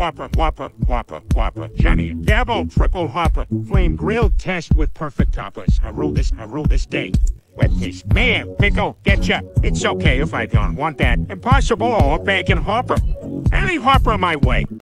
Whopper, Whopper, Whopper, Whopper. Johnny, double, triple Whopper. Flame grilled test with perfect toppers. I rule this day with this. Man, pickle, ketchup. It's okay if I don't want that. Impossible or bacon Whopper. Any Whopper my way.